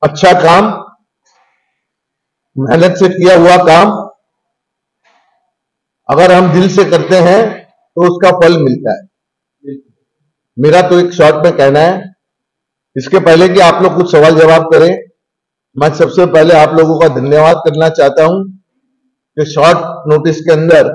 अच्छा काम, मेहनत से किया हुआ काम अगर हम दिल से करते हैं तो उसका फल मिलता है। मेरा तो एक शॉर्ट में कहना है। इसके पहले कि आप लोग कुछ सवाल जवाब करें, मैं सबसे पहले आप लोगों का धन्यवाद करना चाहता हूं कि शॉर्ट नोटिस के अंदर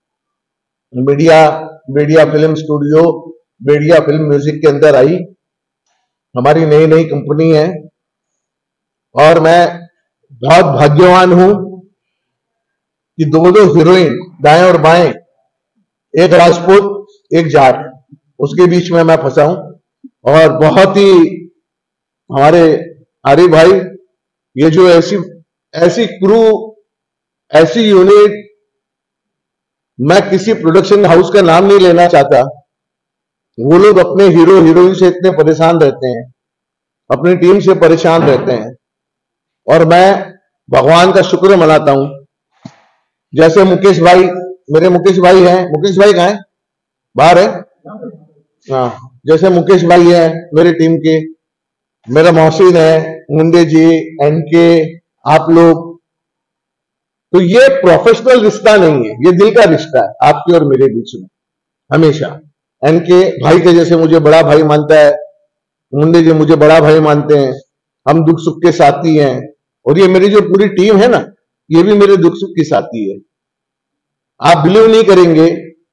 Bediya film studio, Bediya film music के अंदर आई। हमारी नई नई कंपनी है और मैं बहुत भाग्यवान हूं कि दो दो हीरोइन दाएं और बाएं, एक राजपूत एक जाट, उसके बीच में मैं फंसा हूं। और बहुत ही हमारे आरिफ भाई, ये जो ऐसी क्रू, ऐसी यूनिट, मैं किसी प्रोडक्शन हाउस का नाम नहीं लेना चाहता, वो लोग अपने हीरो हीरोइन से इतने परेशान रहते हैं, अपनी टीम से परेशान रहते हैं, और मैं भगवान का शुक्र मनाता हूं। जैसे मुकेश भाई, मेरे मुकेश भाई हैं, मुकेश भाई कहाँ है? बाहर है। हाँ, जैसे मुकेश भाई है मेरी टीम के, मेरा मोहसिन है, मुंडे जी, एनके, आप लोग, तो ये प्रोफेशनल रिश्ता नहीं है, ये दिल का रिश्ता है आपके और मेरे बीच में। हमेशा एनके भाई के जैसे मुझे बड़ा भाई मानता है, मुंडे जी मुझे बड़ा भाई मानते हैं, हम दुख सुख के साथी हैं। और ये मेरी जो पूरी टीम है ना, ये भी मेरे दुख सुख की साथी है। आप बिलीव नहीं करेंगे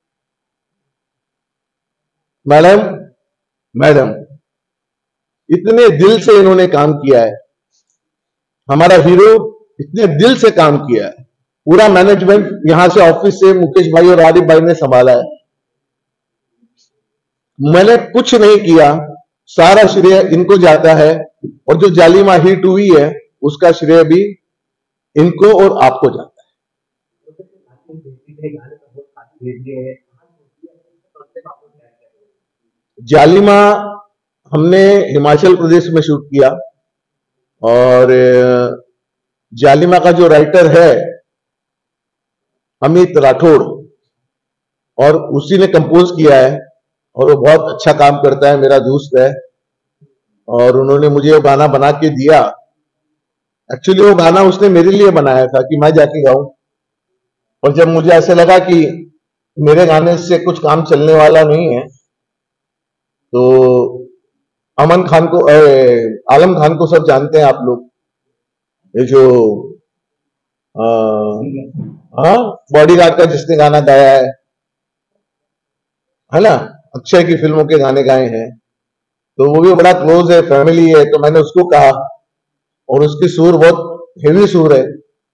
मैडम, इतने दिल से इन्होंने काम किया है। हमारा हीरो इतने दिल से काम किया है। पूरा मैनेजमेंट यहां से ऑफिस से मुकेश भाई और आरिफ भाई ने संभाला है। मैंने कुछ नहीं किया, सारा श्रेय इनको जाता है। और जो जालिमा हिट हुई है उसका श्रेय भी इनको और आपको जाता है। जालिमा हमने हिमाचल प्रदेश में शूट किया, और जालिमा का जो राइटर है अमित राठौड़, और उसी ने कंपोज किया है, और वो बहुत अच्छा काम करता है, मेरा दोस्त है। और उन्होंने मुझे वो गाना बना के दिया। एक्चुअली वो गाना उसने मेरे लिए बनाया था कि मैं जाके गाऊं, और जब मुझे ऐसे लगा कि मेरे गाने से कुछ काम चलने वाला नहीं है, तो अमन खान को, आलम खान को सब जानते हैं आप लोग, ये जो बॉडीगार्ड का जिसने गाना गाया है ना, अक्षय की फिल्मों के गाने गाए हैं, तो वो भी बड़ा क्लोज है, फैमिली है। तो मैंने उसको कहा, और उसकी सुर बहुत हेवी सुर है,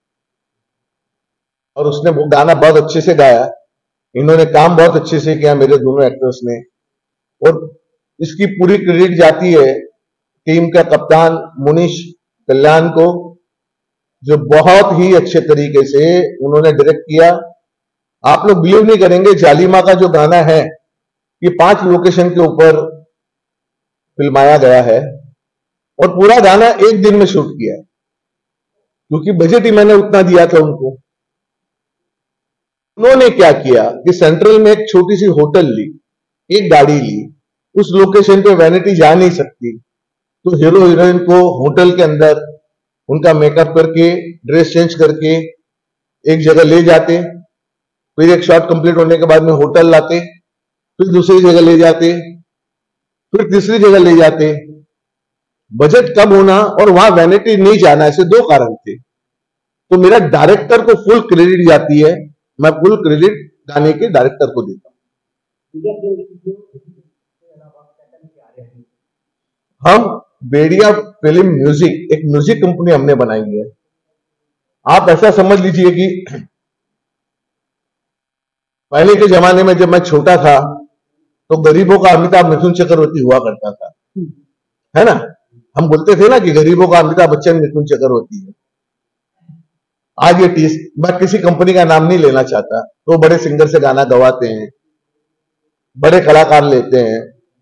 और उसने वो गाना बहुत अच्छे से गाया। इन्होंने काम बहुत अच्छे से किया मेरे दोनों एक्टर्स ने, और इसकी पूरी क्रेडिट जाती है टीम का कप्तान मुनीश कल्याण को, जो बहुत ही अच्छे तरीके से उन्होंने डायरेक्ट किया। आप लोग बिलीव नहीं करेंगे, जालिमा का जो गाना है ये 5 लोकेशन के ऊपर फिल्माया गया है, और पूरा गाना एक दिन में शूट किया है, क्योंकि बजट ही मैंने उतना दिया था उनको। उन्होंने क्या किया कि सेंट्रल में एक छोटी सी होटल ली, एक गाड़ी ली, उस लोकेशन पे वैनिटी जा नहीं सकती, तो हीरो हीरोइन को होटल के अंदर उनका मेकअप करके, ड्रेस चेंज करके एक जगह ले जाते, फिर एक शॉट कंप्लीट होने के बाद में होटल लाते, फिर दूसरी जगह ले जाते, फिर तीसरी जगह ले जाते। बजट कम होना और वहां वैनिटी नहीं जाना, ऐसे 2 कारण थे। तो मेरा डायरेक्टर को फुल क्रेडिट जाती है, मैं फुल क्रेडिट गाने के डायरेक्टर को देता हूं। हम बेडिया फिल्म म्यूजिक, एक म्यूजिक कंपनी हमने बनाई है। आप ऐसा समझ लीजिए कि पहले के जमाने में जब मैं छोटा था तो गरीबों का अमिताभ मिथुन चक्रवर्ती हुआ करता था, है ना। हम बोलते थे ना कि गरीबों का अमिताभ बच्चन मिथुन चक्रवर्ती है। आज ये मैं किसी कंपनी का नाम नहीं लेना चाहता, तो बड़े सिंगर से गाना गवाते हैं, बड़े कलाकार लेते हैं।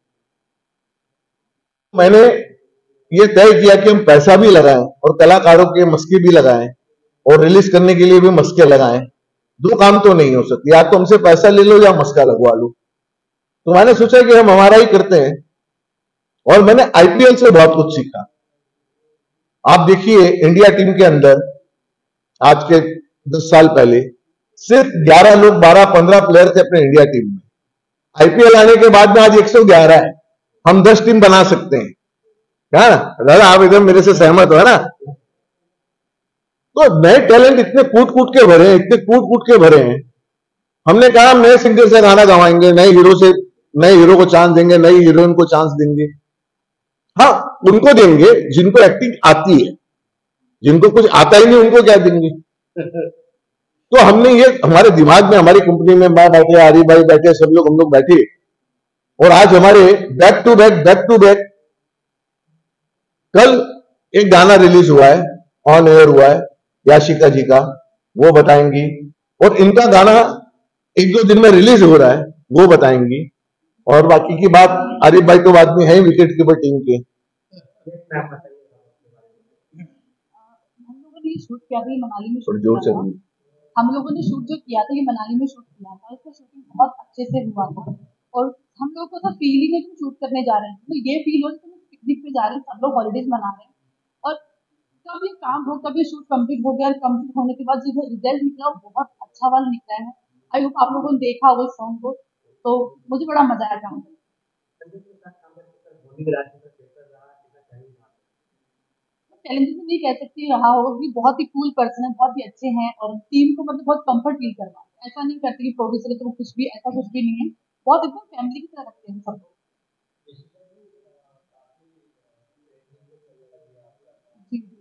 मैंने ये तय किया कि हम पैसा भी लगाएं और कलाकारों के मस्के भी लगाएं और रिलीज करने के लिए भी मस्के लगाएं। 2 काम तो नहीं हो सकते, या तो हमसे पैसा ले लो या मस्का लगवा लो। तो मैंने सोचा कि हम हमारा ही करते हैं, और मैंने आईपीएल से बहुत कुछ सीखा। आप देखिए इंडिया टीम के अंदर आज के 10 साल पहले सिर्फ 11 लोग, 12-15 प्लेयर थे अपने इंडिया टीम में। आईपीएल आने के बाद में आज 111 है। हम 10 टीम बना सकते हैं। क्या दादा, आप एकदम मेरे से सहमत हो ना? तो नए टैलेंट इतने कूट कूट के भरे हैं, इतने कूट कूट के भरे हैं। हमने कहा हम नए सिंगर से गाना गवाएंगे, नए हीरो को चांस देंगे, नई हीरोइन को चांस देंगे। हाँ, उनको देंगे जिनको एक्टिंग आती है, जिनको कुछ आता ही नहीं उनको क्या देंगे? तो हमने ये हमारे दिमाग में, हमारी कंपनी में मैं बैठे, आरिफ भाई बैठे, सब लोग, हम लोग बैठे, और आज हमारे बैक टू बैक कल एक गाना रिलीज हुआ है, ऑन एयर हुआ है याशिका जी का, वो बताएंगी। और इनका गाना 1-2 दिन में रिलीज हो रहा है, वो बताएंगी। और बाकी की बात आरिफ भाई तो बाद में है विकेट कीपर टीम के। हम लोगों ने शूट किया था, ये मनाली में शूट जोर से हम लोगों ने शूट जो किया था ये मनाली में शूट किया था। इसका शूटिंग बहुत अच्छे से हुआ था और हम लोग को था फीलिंग है कि शूट करने जा रहे हैं, तो ये फील हो कि हम पिकनिक पे जा रहे हैं, सब लोग हॉलीडेज मना रहे हैं। और कब ये काम हो, कब ये शूट कंप्लीट हो गया, और कंप्लीट होने के बाद जो रिजल्ट निकला वो बहुत अच्छा वाला निकला है। आई होप आप लोगों ने देखा होगा इस सॉन्ग को, तो मुझे बड़ा मजा आया काम करके। टैलेंटेड तो नहीं कह सकती रहा होगा, क्योंकि बहुत ही कूल पर्सन है, बहुत ही अच्छे हैं और टीम को मतलब बहुत कंफर्ट फील करवा, ऐसा नहीं करते कि प्रोड्यूसर है तो वो कुछ भी, ऐसा कुछ भी नहीं है, बहुत एकदम फैमिली की तरह रखते हैं सब लोग। जी जी।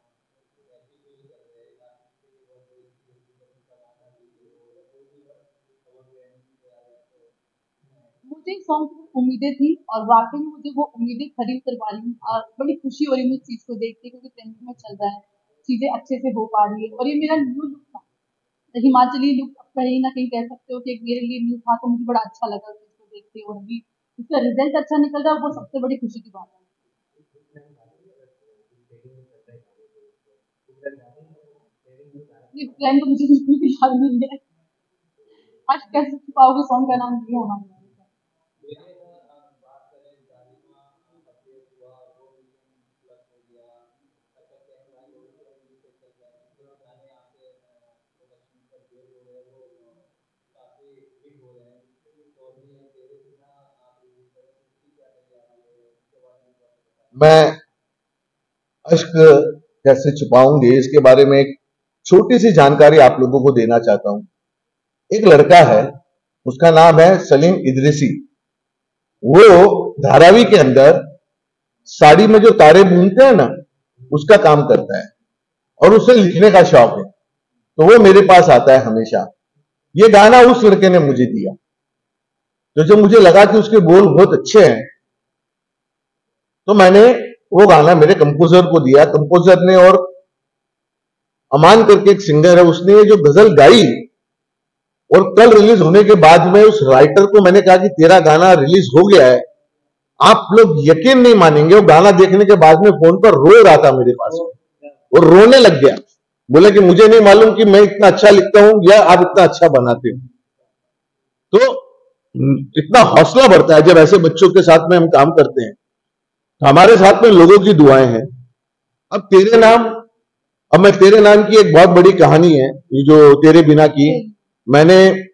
मुझे इस सॉन्ग की उम्मीदें थी और वाकई में मुझे वो उम्मीदें खरी उतर पा रही हैं और बड़ी खुशी हो रही है मुझे इस चीज को देख के, क्योंकि ट्रेंडिंग में चल रहा है, चीजें अच्छे से हो पा रही है। और ये मेरा न्यू लुक था, हिमाचली लुक, कहीं ना कहीं कह सकते हो कि एक मेरे लिए न्यू था, तो मुझे बड़ा अच्छा लगा उस चीज को देख के। और अभी इसका रिजल्ट अच्छा निकल रहा है, वो सबसे बड़ी खुशी की बात है। ये प्लान तो मुझे बिल्कुल भी याद नहीं है। आज कैसे छुपाओगे सॉन्ग का नाम नहीं होना। मैं अश्क कैसे छुपाऊंगे इसके बारे में एक छोटी सी जानकारी आप लोगों को देना चाहता हूं। एक लड़का है, उसका नाम है सलीम इदरीसी। वो धारावी के अंदर साड़ी में जो तारे बुनते हैं ना, उसका काम करता है और उसे लिखने का शौक है, तो वो मेरे पास आता है हमेशा। ये गाना उस लड़के ने मुझे दिया, तो जब मुझे लगा कि उसके बोल बहुत अच्छे हैं, तो मैंने वो गाना मेरे कंपोजर को दिया। कंपोजर ने, और अमान करके एक सिंगर है, उसने ये जो गजल गाई, और कल रिलीज होने के बाद में उस राइटर को मैंने कहा कि तेरा गाना रिलीज हो गया है। आप लोग यकीन नहीं मानेंगे, वो गाना देखने के बाद में फोन पर रो रहा था मेरे पास, और रोने लग गया। बोले कि मुझे नहीं मालूम कि मैं इतना अच्छा लिखता हूं या आप इतना अच्छा बनाते हो। तो इतना हौसला बढ़ता है जब ऐसे बच्चों के साथ में हम काम करते हैं। हमारे साथ में लोगों की दुआएं हैं। अब मैं तेरे नाम की एक बहुत बड़ी कहानी है, ये जो तेरे बिना की, मैंने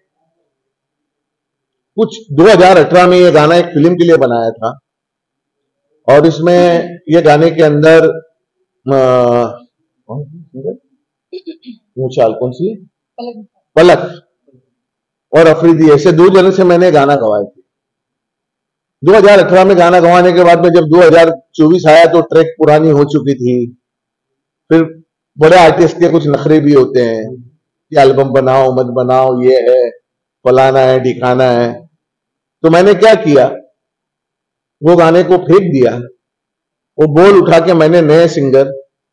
कुछ 2018 में ये गाना एक फिल्म के लिए बनाया था। और इसमें ये गाने के अंदर मूछाल कौन सी, पलक और अफरीदी, ऐसे 2 जने से मैंने गाना गवाए थे। 2018 में गाना गवाने के बाद में जब 2024 आया तो ट्रैक पुरानी हो चुकी थी। फिर बड़े आर्टिस्ट के कुछ नखरे भी होते हैं कि एल्बम बनाओ मत बनाओ, ये है फलाना है ढिकाना है। तो मैंने क्या किया, वो गाने को फेंक दिया, वो बोल उठा के मैंने नए सिंगर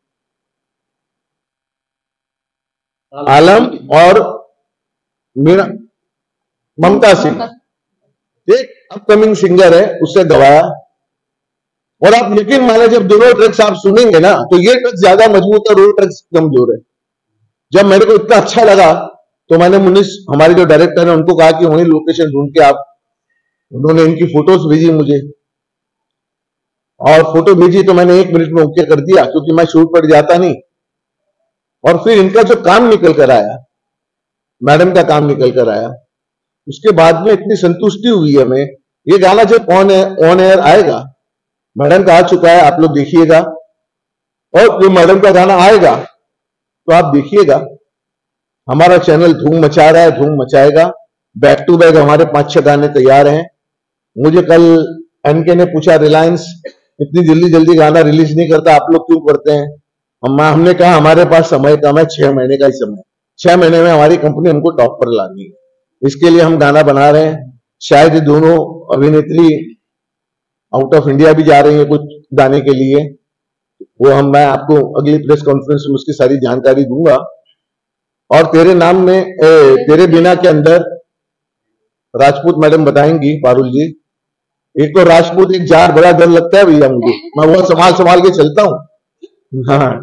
आलम और मीरा ममता सिंह, एक अपकमिंग सिंगर है, उससे गवाया। और आप यकीन माने जब दोनों ट्रैक्स आप सुनेंगे ना, तो ये ट्रैक ज्यादा मजबूत है और वो ट्रैक्स कमजोर है। जब मेरे को इतना अच्छा लगा तो मैंने मुनीस, हमारे जो डायरेक्टर है, उनको कहा कि वहीं लोकेशन ढूंढ के आप, उन्होंने इनकी फोटोज भेजी मुझे। और फोटो भेजी तो मैंने 1 मिनट में ओके कर दिया, क्योंकि मैं शूट पर जाता नहीं। और फिर इनका जो काम निकल कर आया, मैडम का काम निकल कर आया, उसके बाद में इतनी संतुष्टि हुई हमें। ये गाना जब ऑन एयर आएगा, मैडम का आ चुका है, आप लोग देखिएगा, और जो मैडम का गाना आएगा तो आप देखिएगा, हमारा चैनल धूम मचा रहा है, धूम मचाएगा। बैक टू बैक हमारे 5-6 गाने तैयार हैं। मुझे कल एनके ने पूछा, रिलायंस इतनी जल्दी जल्दी गाना रिलीज नहीं करता, आप लोग क्यों करते हैं? हमने कहा हमारे पास समय कम है, 6 महीने का ही समय, 6 महीने में हमारी कंपनी हमको टॉप पर लानी है। इसके लिए हम गाना बना रहे हैं। शायद ये दोनों अभिनेत्री आउट ऑफ इंडिया भी जा रही है कुछ गाने के लिए। मैं आपको अगली प्रेस कॉन्फ्रेंस में उसकी सारी जानकारी दूंगा। और तेरे नाम में तेरे बिना के अंदर राजपूत मैडम बताएंगी, पारुल जी। एक तो राजपूत एक जार, बड़ा डर लगता है भैया मुझे, मैं बहुत संभाल संभाल के चलता हूँ। हाँ,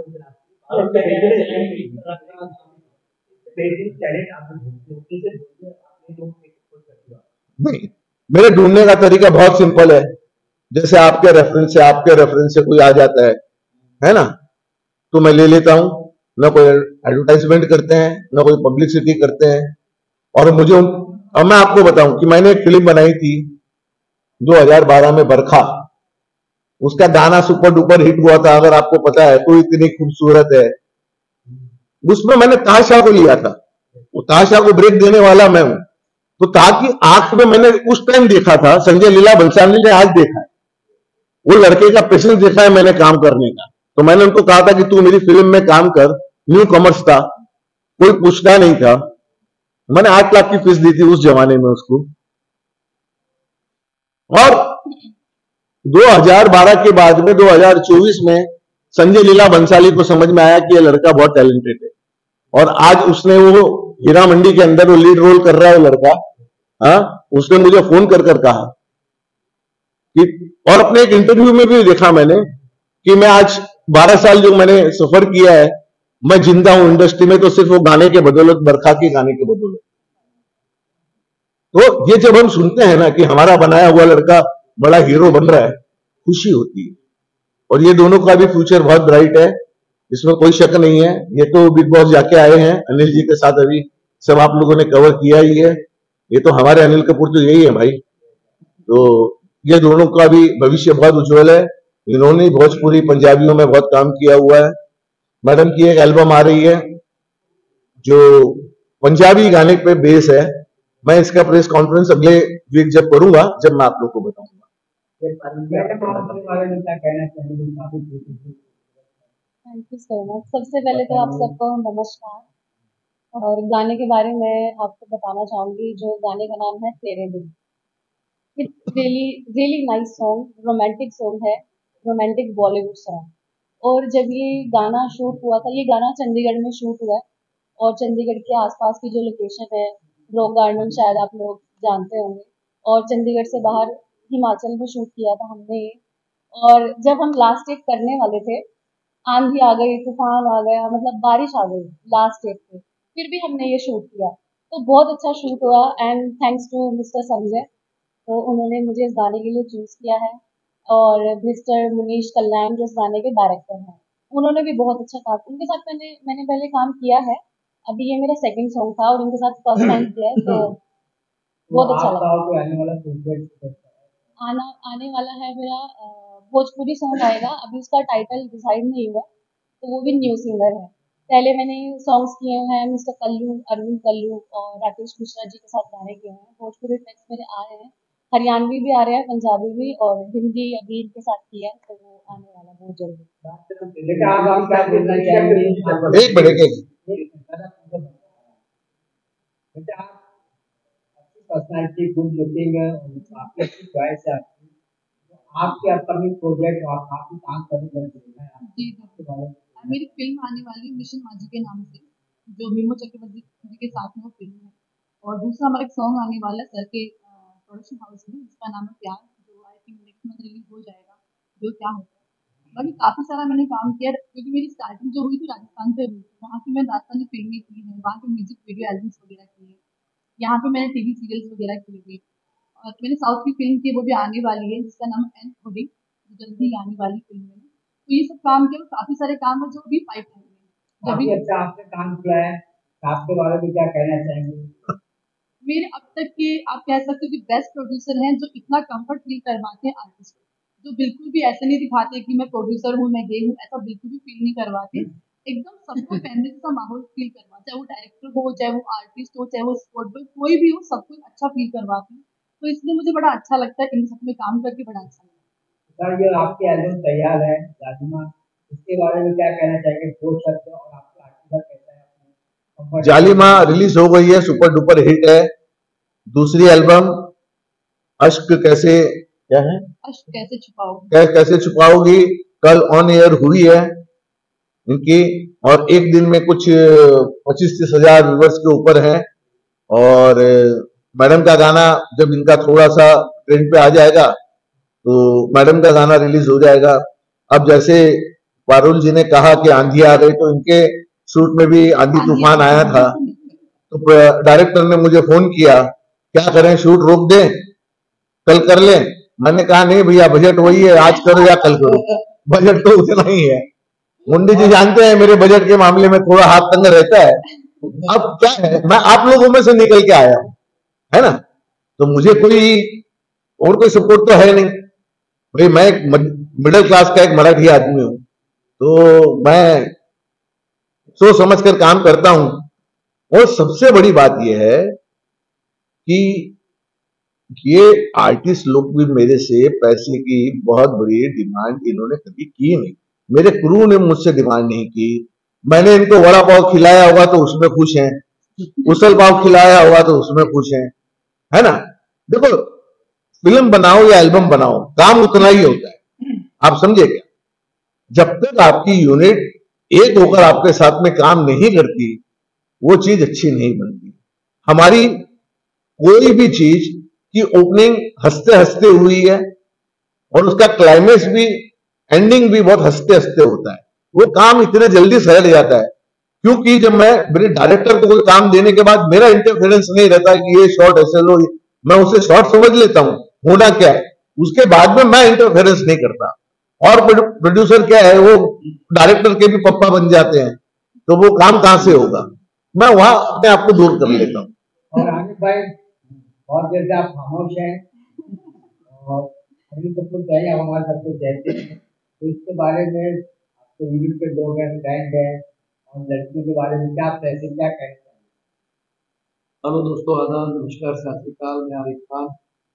नहीं, मेरे ढूंढने का तरीका बहुत सिंपल है। जैसे आपके रेफरेंस से कोई आ जाता है ना, तो मैं ले लेता हूं। ना कोई एडवर्टाइजमेंट करते हैं, ना कोई पब्लिसिटी करते हैं। और अब मैं आपको बताऊं कि मैंने एक फिल्म बनाई थी 2012 में, बरखा। उसका गाना सुपर डुपर हिट हुआ था, अगर आपको पता है, तो इतनी खूबसूरत है। उसमें मैंने ताशा को लिया था, वो ताशा को ब्रेक देने वाला मैं हूं। तो ताकि आंख में मैंने उस टाइम देखा था, संजय लीला बंसाली ने आज देखा है, वो लड़के का पेशेंस देखा है मैंने काम करने का। तो मैंने उनको कहा था कि तू मेरी फिल्म में काम कर। न्यू कॉमर्स था, कोई पूछना नहीं था। मैंने 8 लाख की फीस दी थी उस जमाने में उसको। और 2012 के बाद में 2024 में संजय लीला बंसाली को समझ में आया कि ये लड़का बहुत टैलेंटेड है। और आज उसने वो हीरा मंडी के अंदर वो लीड रोल कर रहा है वो लड़का। हाँ, उसने मुझे फोन कर कर कहा कि, और अपने एक इंटरव्यू में भी देखा मैंने कि मैं आज 12 साल जो मैंने सफर किया है, मैं जिंदा हूं इंडस्ट्री में तो सिर्फ वो गाने के बदौलत, बरखा के गाने के बदौलत। तो ये जब हम सुनते हैं ना कि हमारा बनाया हुआ लड़का बड़ा हीरो बन रहा है, खुशी होती है। और ये दोनों का भी फ्यूचर बहुत ब्राइट है, इसमें कोई शक नहीं है। ये तो बिग बॉस जाके आए हैं अनिल जी के साथ, अभी सब आप लोगों ने कवर किया ही है। ये तो हमारे अनिल कपूर तो यही है भाई। तो ये दोनों का भी भविष्य बहुत उज्जवल है। इन्होंने भोजपुरी पंजाबियों में बहुत काम किया हुआ है। मैडम की एक एल्बम आ रही है जो पंजाबी गाने पे बेस है। मैं इसका प्रेस कॉन्फ्रेंस अगले वीक जब करूंगा, जब मैं आप लोग को बताऊंगा। Thank you so much. सबसे पहले तो आप सबको नमस्कार। और गाने के बारे में आपको बताना चाहूंगी, जो गाने का नाम है Tere Bin. It's really really nice song, romantic song है, रोमांटिक बॉलीवुड सॉन्ग। और जब ये गाना शूट हुआ था, ये गाना चंडीगढ़ में शूट हुआ है। और चंडीगढ़ के आसपास की जो लोकेशन है, रॉक गार्डन, शायद आप लोग जानते होंगे। और चंडीगढ़ से बाहर हिमाचल में शूट किया था हमने ये। और जब हम लास्ट टेक करने वाले थे, आंधी आ गई, तूफान आ गया, मतलब बारिश आ गई लास्ट टेक पे, फिर भी हमने ये शूट किया। तो बहुत अच्छा शूट हुआ, and thanks to mister Sanjay. तो उन्होंने मुझे इस गाने के लिए चूज किया है। और मिस्टर मुनीश कल्याण जो इस गाने के डायरेक्टर हैं, उन्होंने भी बहुत अच्छा काम, उनके साथ मैंने पहले काम किया है। अभी ये मेरा सेकंड सॉन्ग था और उनके साथ फर्स्ट टाइम किया है, तो बहुत अच्छा लगा। आने वाला है मेरा भोजपुरी सॉन्ग आएगा। अभी उसका टाइटल डिसाइड नहीं हुआ, तो वो भी न्यू सिंगर है। पहले मैंने सॉन्ग्स किए हैं मिस्टर कल्लू, अरविंद कल्लू और राकेश मिश्रा जी के साथ गाने किए हैं। भोजपुरी ट्रैक्स मेरे आ रहे हैं, हरियाणवी भी आ रहे हैं, पंजाबी भी, और हिंदी अभी इनके साथ किया है, तो वो आने वाला बहुत जल्दी। एक मिनट, पर्सनालिटी गुड लुकिंग है, आपकी अच्छी चॉइस है। आपके अपकमिंग प्रोजेक्ट और काफी काम करने लग गए हैं जी जी। मेरी फिल्म आने वाली है मिशन माजी के नाम से, जो मीमो चक्रवर्ती जी के साथ में वो फिल्म है। और दूसरा हमारा एक सॉन्ग आने वाला है सर के प्रोडक्शन हाउस में, जिसका नाम है प्यार, जो I think next month release हो जाएगा, जो क्या होता है। बाकी काफी सारा मैंने काम किया, क्योंकि मेरी स्टार्टिंग जो हुई थी राजस्थान से हुई थी। वहाँ की मैंने राजस्थानी फिल्में की हैं, वहाँ के म्यूजिक वीडियो एल्बम्स वगैरह किए हैं। यहाँ पे मैंने टीवी सीरियल्स वगैरह किए हुए। और मैंने साउथ की फिल्म की, वो भी आने वाली है, जिसका नाम है एन खुदी, जल्दी आने वाली फिल्म में। तो ये सब काम किया, काफी सारे काम है जो अभी पाइपलाइन में है। काफी जब अच्छा आपने काम किया है, आपके बारे में क्या कहना चाहेंगे? मेरे अब तक के आप कह सकते हो कि बेस्ट प्रोड्यूसर हैं जो इतना कंफर्ट फील करवाते हैं आर्टिस्ट को, जो बिल्कुल भी ऐसे नहीं दिखाते कि मैं प्रोड्यूसर हूँ, मैं ये हूँ, ऐसा बिल्कुल भी फील नहीं करवाते। एकदम सबको फैमिली जैसा माहौल फील करवा, चाहे वो डायरेक्टर हो, चाहे वो आर्टिस्ट हो, चाहे वो स्पोर्ट बॉय, कोई भी हो, सबको अच्छा फील करवाते हैं। तो इसलिए मुझे बड़ा अच्छा लगता है, इन सब में काम करके बड़ा अच्छा लगता है। सर, ये आपकी एल्बम तैयार है लाजिमा, इसके बारे में क्या कहना चाहेंगे? दो शब्द और आपका आशीर्वाद कैसा है अपने कंफर्ट? जालिमा रिलीज हो गई है, सुपर डुपर हिट है। दूसरी एल्बम अश्क कैसे, क्या है, अश्क कैसे छुपाओगे। कैसे छुपाओगी, कल ऑन एयर हुई है इनकी, और एक दिन में कुछ 25-30 हजार व्यूवर्स के ऊपर है। और मैडम का गाना जब इनका थोड़ा सा ट्रेंड पे आ जाएगा तो मैडम का गाना रिलीज हो जाएगा। अब जैसे पारुल जी ने कहा कि आंधी आ गई, तो इनके शूट में भी आंधी तूफान आया था, तो डायरेक्टर ने मुझे फोन किया, क्या करें, शूट रोक दें, कल कर लें? मैंने कहा नहीं भैया, बजट वही है, आज करो या कल करो, बजट तो उतना ही है। मुंडी जी जानते हैं मेरे बजट के मामले में थोड़ा हाथ तंग रहता है। अब क्या है, मैं आप लोगों में से निकल के आया हूं, है ना, तो मुझे कोई और कोई सपोर्ट तो है नहीं भाई। मैं एक मिडिल क्लास का एक मराठी आदमी हूं, तो मैं सोच समझ कर काम करता हूं। और सबसे बड़ी बात यह है कि ये आर्टिस्ट लोग भी मेरे से पैसे की बहुत बड़ी डिमांड इन्होंने कभी की नहीं। मेरे क्रू ने मुझसे डिमांड नहीं की। मैंने इनको वड़ा पाव खिलाया होगा तो उसमें खुश हैं, उसल पाव खिलाया होगा तो उसमें खुश हैं, है ना। देखो, फिल्म बनाओ या एल्बम बनाओ, काम उतना ही होता है, आप समझे क्या। जब तक आपकी यूनिट एक होकर आपके साथ में काम नहीं करती, वो चीज अच्छी नहीं बनती। हमारी कोई भी चीज की ओपनिंग हंसते हंसते हुई है, और उसका क्लाइमेक्स भी, एंडिंग भी बहुत हंसते हंसते होता है। वो काम इतने जल्दी सैल जाता है, क्योंकि जब मैं मेरे डायरेक्टर को कोई काम देने के बाद मेरा इंटरफेरेंस नहीं रहता कि ये शॉट ऐसे लो, मैं उसे शॉट समझ लेता हूं होना क्या है, उसके बाद में मैं इंटरफेरेंस नहीं करता। और प्रोड्यूसर क्या है, वो डायरेक्टर के भी पप्पा बन जाते हैं, तो वो काम कहां से होगा। मैं वहां अपने आप को दूर कर लेता हूं। और आमिर भाई, बहुत देर से आप खामोश हैं, और अभी सब कुछ चाहिए, आप हमारे सब कुछ कहते हैं, तो इसके बारे में आपके यूनिट के लोग हैं, फ्रेंड है, और लड़कियों के बारे में क्या पैसे क्या कहना चाहिए? हेलो दोस्तों, आदाब, नमस्कार, सत श्री अकाल, मैं आरिफ खान।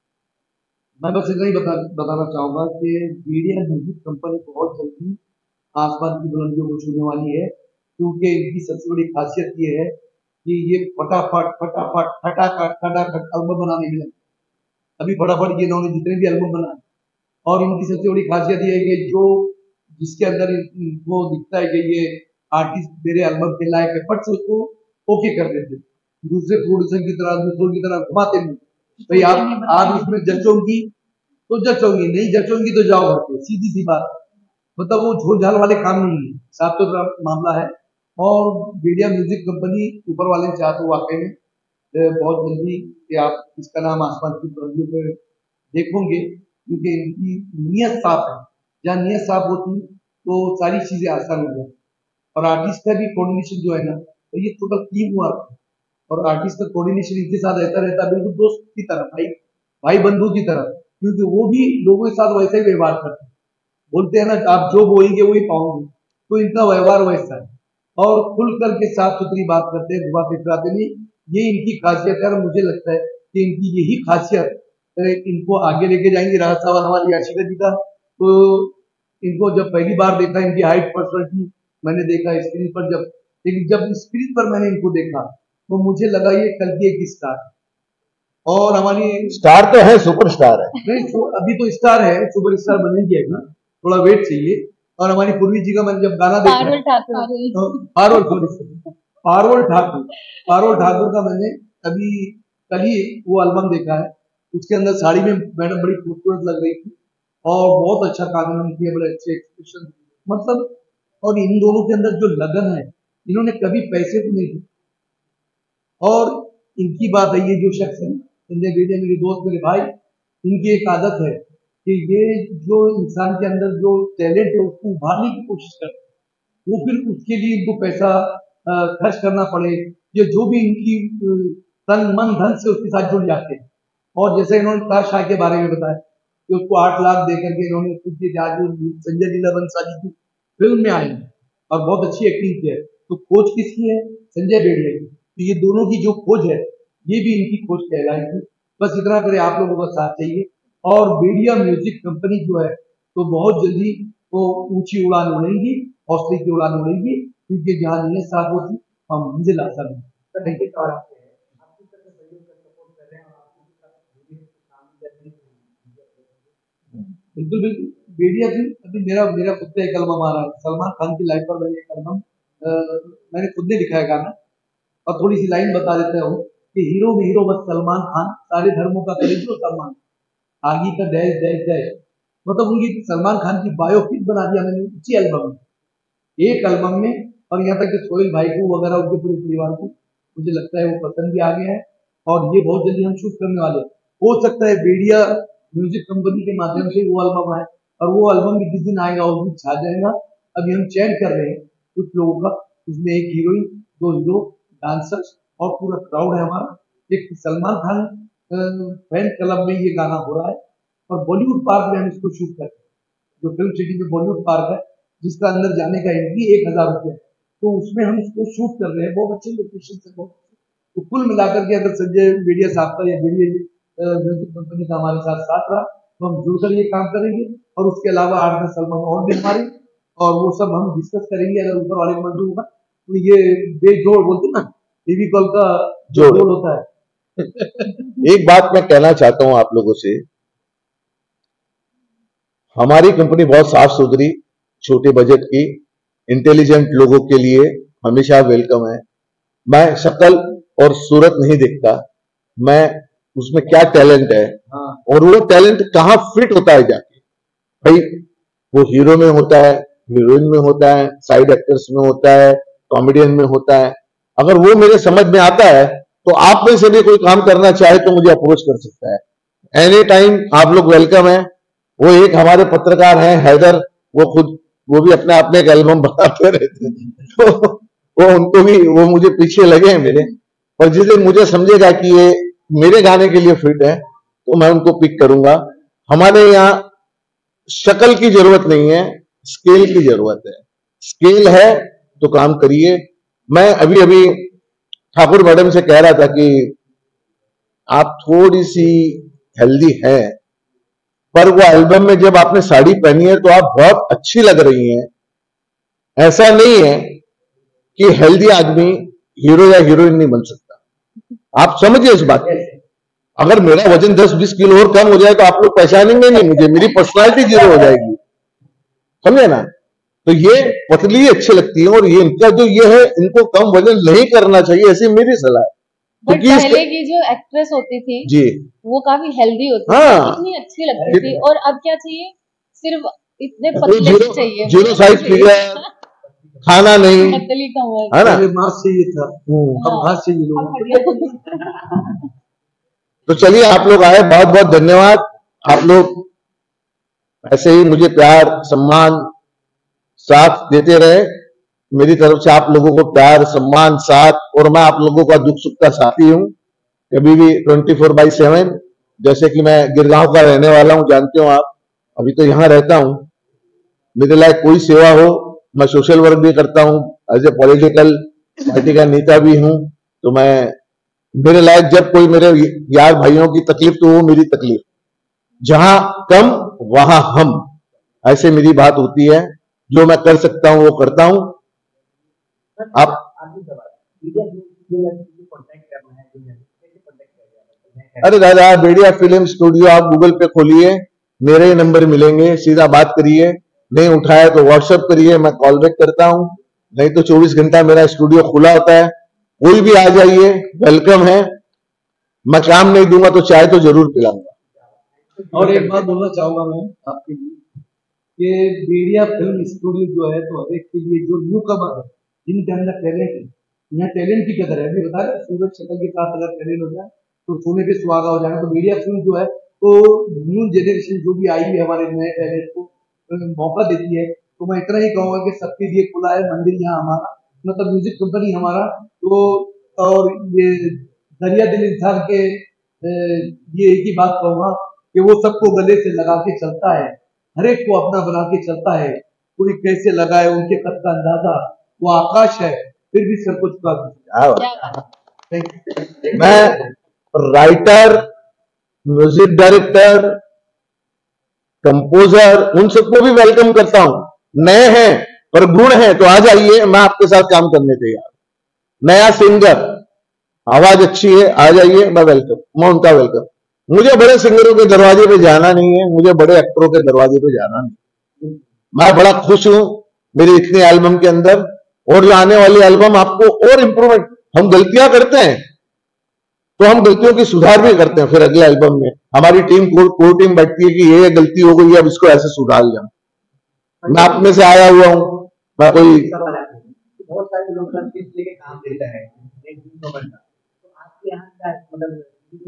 मैं बस इतना ही बताना चाहूंगा कि मीडिया म्यूजिक कंपनी बहुत जल्दी आसमान की बुलंदियों को छूने वाली है, क्योंकि इनकी सबसे बड़ी खासियत ये है कि ये फटाफट फटाफट फटाखट फटाखट एल्बम बनाने में लगे। अभी फटाफट ये इन्होंने जितने भी एल्बम बनाए, और इनकी सबसे बड़ी खासियत ये है कि जो जिसके अंदर इनको दिखता है कि ये आर्टिस्ट मेरे एल्बम के लायक है, फट से उसको ओके कर देते। दूसरे प्रोड्यूसर की तरह, दूसरों की तरह घुमाते नहीं भाई, आप इसमें जचोगी तो जचोगी, नहीं जचोगी तो जाओ घर पे, सीधी सी बात। मतलब वो झोल झाल वाले काम नहीं है, साफ सुथरा मामला है। और मीडिया म्यूजिक कंपनी ऊपर वाले ने चाहा तो वाकई में बहुत जल्दी कि आप इसका नाम आसमान की बुलंदियों पर देखोगे, क्योंकि इनकी नीयत साफ है। जहाँ नीयत साफ होती तो सारी चीजें आसान हो जाती। और आर्टिस्ट का भी कोऑर्डिनेशन जो है ना, तो ये टोटल टीम वर्क है, और आर्टिस्ट का कोऑर्डिनेशन इनके साथ रहता है बिल्कुल दोस्त की तरह, भाई भाई बंधु की तरह, क्योंकि वो भी लोगों के साथ वैसे ही व्यवहार करते हैं। बोलते हैं ना, आप जो बोएंगे वही पाओगे, तो इनका व्यवहार वैसा है। और खुल करके साफ सुथरी बात करते हैं, घुमा फिराते नहीं। ये इनकी खासियत है, और मुझे लगता है कि इनकी यही खासियत इनको आगे लेके जाएंगे। राहत सवाल हमारी याशिका जी का, तो इनको जब पहली बार देखा, इनकी हाइट पर्सनैलिटी मैंने देखा स्क्रीन पर, लेकिन जब स्क्रीन पर मैंने इनको देखा तो मुझे लगा ये कल की एक स्टार। और हमारी स्टार तो है, सुपर स्टार है। नहीं, अभी तो स्टार है, सुपर स्टार बनेंगे है ना, थोड़ा वेट चाहिए। और हमारी पूर्वी जी का मैंने जब गाना देखा, पारुल ठाकुर का मैंने अभी कल ही वो एल्बम देखा है। उसके अंदर साड़ी में मैडम बड़ी खूबसूरत लग रही थी, और बहुत अच्छा काम इन्होंने किया, बड़े अच्छे एक्सप्रेशन, मतलब। और इन दोनों के अंदर जो लगन है, इन्होंने कभी पैसे को नहीं दिए। और इनकी बात है, ये जो शख्स है संजय वीडियो, मेरे दोस्त, मेरे भाई, इनकी एक आदत है कि ये जो इंसान के अंदर जो टैलेंट है उसको उभारने की कोशिश करते हैं, वो फिर उसके लिए इनको पैसा खर्च करना पड़े, या जो भी इनकी तन मन धन से उसके साथ जुड़ जाते हैं। और जैसे इन्होंने प्रकाश शाह के बारे में बताया कि उसको 8 लाख दे करके इन्होंने खुद की आज संजय लीला बंसाली की फिल्म में आए हैं और बहुत अच्छी एक्टिंग की है। तो खोज किसकी है? संजय बेड़िया की। तो ये दोनों की जो खोज है ये भी इनकी खोज कहलाएगी। बस इतना करे, आप लोगों का साथ चाहिए। और बेड़िया म्यूजिक कंपनी जो है तो बहुत जल्दी वो ऊंची उड़ान उड़ेगी, हौसले की उड़ान उड़ेगी, क्योंकि जहाँ नीयत साफ होती हम मंजिल आसान है। Thank you. बिल्कुल बिल्कुल। बेड़िया फिल्म अभी मेरा मेरा खुद का एक एल्बम आ रहा है, सलमान खान की लाइफ पर मैंने एक एल्बम मैंने खुद ने लिखा है गाना। और थोड़ी सी लाइन बता देता हूँ कि हीरो में हीरो बस सलमान खान, सारे धर्मों का कलेजो सलमान, आगे का डैश डैश डैश। मतलब उनकी सलमान खान की बायोपिक बना दिया मैंने उसी एल्बम में, एक एल्बम में। और यहाँ तक कि सोहेल भाई को वगैरह उनके पूरे परिवार को मुझे लगता है वो पसंद भी आ गया है। और ये बहुत जल्दी हम शूट करने वाले हैं। हो सकता है बेड़िया म्यूजिक कंपनी के माध्यम से वो एल्बम आए, और वो एल्बम भी जिस दिन आएगा उस दिन छा जाएगा। अभी हम चयन कर रहे हैं कुछ लोगों का, उसमें एक हीरोइन, 2 हीरो, डांसर्स और पूरा क्राउड है हमारा। एक सलमान खान फैन क्लब में ये गाना हो रहा है, और बॉलीवुड पार्क में हम इसको शूट कर रहे हैं। जो फिल्म सिटी में बॉलीवुड पार्क है जिसका अंदर जाने का एंट्री 1000 रुपया है, तो उसमें हम इसको शूट कर रहे हैं। बहुत अच्छे लोकेशन से, बहुत। तो कुल मिलाकर के अगर संजय बेड़िया साहब का या बेड़िया म्यूजिक कंपनी का हमारे साथ साथ रहा तो हम जुड़कर ये काम करेंगे। और उसके अलावा 8-10 एल्बम और भी हमारे, और वो सब हम डिस्कस करेंगे। अगर ऊपर वाले को मंजूर होगा तो ये बेजोड़ बोलते ना, टीवी कॉल का जो जोड़ होता है। एक बात मैं कहना चाहता हूं आप लोगों से, हमारी कंपनी बहुत साफ सुथरी, छोटे बजट की, इंटेलिजेंट लोगों के लिए हमेशा वेलकम है। मैं शक्ल और सूरत नहीं देखता, मैं उसमें क्या टैलेंट है और वो टैलेंट कहाँ फिट होता है जाके। भाई वो हीरो में होता है, हीरोइन में होता है, साइड एक्टर्स में होता है, कॉमेडियन में होता है। अगर वो मेरे समझ में आता है तो आप में से भी कोई काम करना चाहे तो मुझे अप्रोच कर सकता है। एनी टाइम आप लोग वेलकम है। वो एक हमारे पत्रकार हैं हैदर, वो भी अपने आप में एक एल्बम बनाते रहते हैं। तो वो उनको भी, वो मुझे पीछे लगे हैं मेरे, और जिस दिन मुझे समझेगा कि ये मेरे गाने के लिए फिट है तो मैं उनको पिक करूंगा। हमारे यहाँ शक्ल की जरूरत नहीं है, स्केल की जरूरत है। स्केल है तो काम करिए। मैं अभी अभी ठाकुर मैडम से कह रहा था कि आप थोड़ी सी हेल्दी हैं, पर वो एल्बम में जब आपने साड़ी पहनी है तो आप बहुत अच्छी लग रही हैं। ऐसा नहीं है कि हेल्दी आदमी हीरो या हीरोइन नहीं बन सकता। आप समझिए इस बात को। अगर मेरा वजन 10-20 किलो और कम हो जाए तो आप लोग पहचानेंगे नहीं मुझे, मेरी पर्सनालिटी जीरो हो जाएगी, समझे ना। तो ये पतली अच्छी लगती है, और ये इनका जो ये है, इनको कम वजन नहीं करना चाहिए, ऐसी मेरी सलाह है। बट पहले की जो एक्ट्रेस होती थी जी, वो काफी हेल्दी होती हाँ, थी, कितनी अच्छी लगती थी। और अब क्या चाहिए? सिर्फ इतने पतले चाहिए, जीरो साइज फिगर, खाना नहीं, पतली कमर, है ना। मांस चाहिए था, अब घास चाहिए लोगों को। तो चलिए, आप लोग आए, बहुत बहुत धन्यवाद। आप लोग ऐसे ही मुझे प्यार, सम्मान, साथ देते रहे। मेरी तरफ से आप लोगों को प्यार, सम्मान, साथ, और मैं आप लोगों का दुख सुख का साथी हूं कभी भी, 24/7। जैसे कि मैं गिरगांव का रहने वाला हूं, जानते हो आप। अभी तो यहां रहता हूं। मेरे लायक कोई सेवा हो, मैं सोशल वर्क भी करता हूं, एज ए पॉलिटिकल पार्टी का नेता भी हूं। तो मैं, मेरे लायक जब कोई मेरे यार भाइयों की तकलीफ तो वो मेरी तकलीफ, जहां कम वहां हम, ऐसे मेरी बात होती है। जो मैं कर सकता हूं वो करता हूं। आप अरे दादा, बेड़िया फिल्म स्टूडियो आप गूगल पे खोलिए, मेरे ही नंबर मिलेंगे, सीधा बात करिए। नहीं उठाया तो व्हाट्सएप करिए, मैं कॉल बैक करता हूं। नहीं तो 24 घंटा मेरा स्टूडियो खुला होता है, कोई भी आ जाइए, वेलकम है। मैं काम नहीं दूंगा तो चाय तो जरूर पिलाऊंगा। और एक बात बोलना चाहूंगा मैं आपके लिए कि बेड़िया फिल्म स्टूडियो जो है तो हर एक के लिए जो न्यू कमर है, जिनके अंदर टैलेंट है, यहाँ टैलेंट की कदर है। अभी बता रहे सूरज शक्ल के साथ अगर टैलेंट हो जाए तो सोने पे सुहागा हो जाएगा। तो बेड़िया फिल्म जो है तो न्यू जनरेशन जो भी आई है हमारे नए टैलेंट को मौका देती है, तो मैं इतना ही कहूंगा कि सबके लिए खुला है मंदिर यहाँ हमारा, मतलब म्यूजिक कंपनी हमारा। तो और ये दरिया दिल इंसान के ये एक ही बात कहूंगा कि वो सबको गले से लगा के चलता है, हर एक को अपना बना के चलता है। कोई कैसे लगाए उनके कद का अंदाजा, वो आकाश है फिर भी सब कुछ का। मैं राइटर, म्यूजिक डायरेक्टर, कंपोजर, उन सबको भी वेलकम करता हूं। नए हैं पर गुण है तो आ जाइए, मैं आपके साथ काम करने तैयार। नया सिंगर, आवाज अच्छी है, आ जाइए, मैं वेलकम, मैं उनका वेलकम। मुझे बड़े सिंगरों के दरवाजे पे जाना नहीं है, मुझे बड़े एक्टरों के दरवाजे पे जाना नहीं। मैं बड़ा खुश हूं मेरी इतनी एल्बम के अंदर, और जो आने वाली एल्बम आपको और इंप्रूवमेंट, हम गलतियां करते हैं तो हम गलतियों की सुधार भी करते हैं। फिर अगले एल्बम में हमारी टीम कोर टीम बैठती है कि ये गलती हो गई, अब इसको ऐसे सुधार लिया। मैं आप में से आया हुआ हूं, मैं कोई बहुत सारे लोग लेके काम देता है, तो आपके यहाँ का मतलब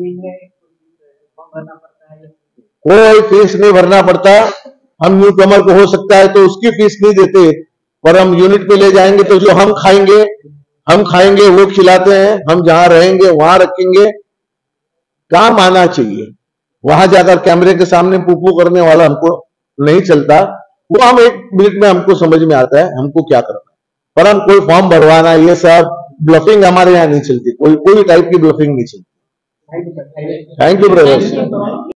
भरना पड़ता है? कोई फीस नहीं भरना पड़ता। हम न्यू कमर को हो सकता है तो उसकी फीस नहीं देते, पर हम यूनिट पे ले जाएंगे तो जो हम खाएंगे वो खिलाते हैं। हम जहां रहेंगे वहां रखेंगे। काम आना चाहिए। वहां जाकर कैमरे के सामने पुपू करने वाला हमको नहीं चलता। वो हम 1 मिनट में हमको समझ में आता है हमको क्या करना है। पर हम कोई फॉर्म भरवाना, ये सब ब्लफिंग हमारे यहाँ नहीं चलती, कोई टाइप की ब्लफिंग नहीं चलती। Thank you brother.